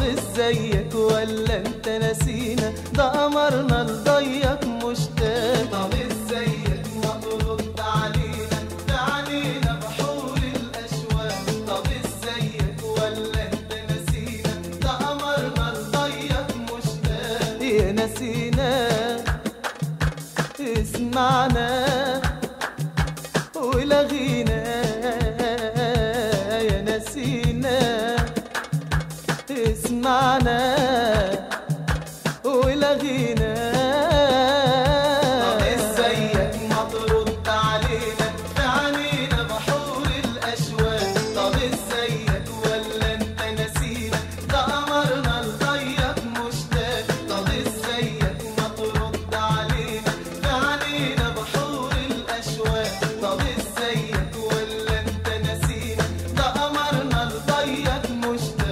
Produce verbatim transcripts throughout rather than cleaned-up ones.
ازيك ولا انت نسينا؟ ده قمرنا لضيق مشتاق. طب ازيك ما ترد علينا؟ ده علينا بحور الاشواق. طب ازيك ولا انت نسينا؟ ده قمرنا لضيق مشتاق. يا نسينا اسمعنا ولغينا، يا نسينا اسمعنا ولغينا. طب ازيك ما ترد علينا؟ ده علينا بحور الاشواق. طب ازيك ولا انت نسينا؟ ده قمرنا لضيق مشتاق. طب ازيك ما ترد علينا؟ ده علينا بحور الاشواق. طب ازيك ولا انت نسينا؟ ده قمرنا لضيق مشتاق.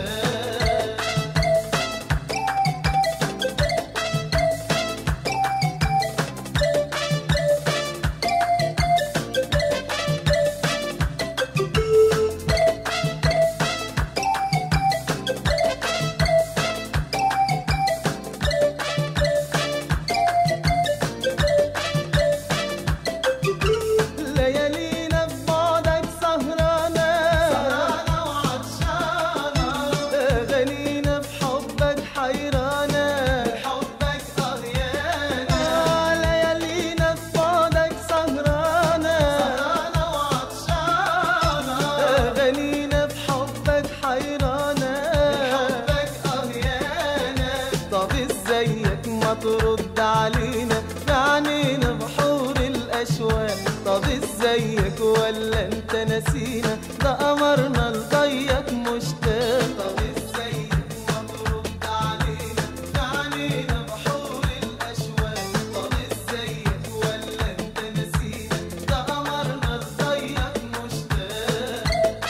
ليالينا في بعدك سهرانة سهرانة وعطشانة، أغانينا في حبك حيرانة حبك قهيانة. ليالينا في بعدك سهرانة سهرانة وعطشانة، أغانينا في حبك حيرانة حبك قهيانة. طب ازيك ما ترد علينا؟ ده عنينا بحور الاشواق. طب ازيك ولا انت نسينا؟ ده قمرنا لضيق مشتاق. طب ازيك ما ترد علينا؟ ده عنينا بحور الاشواق. طب ازيك ولا انت نسينا؟ ده قمرنا لضيق مشتاق.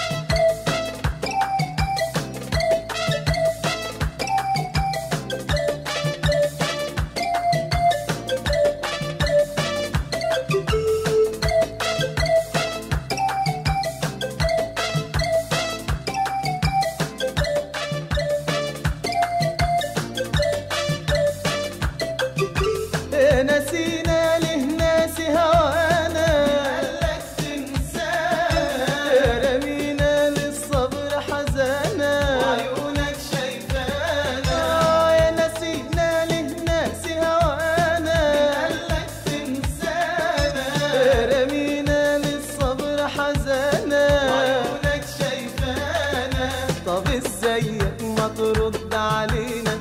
نسينا له ناسي هوانا، قالك تنسانا، رمينا للصبر حزانا وعيونك شايفانا. يا نسينا له ناسي هوانا، قالك تنسانا، رمينا للصبر حزانا وعيونك شايفانا. طب ازيك ما ترد علينا؟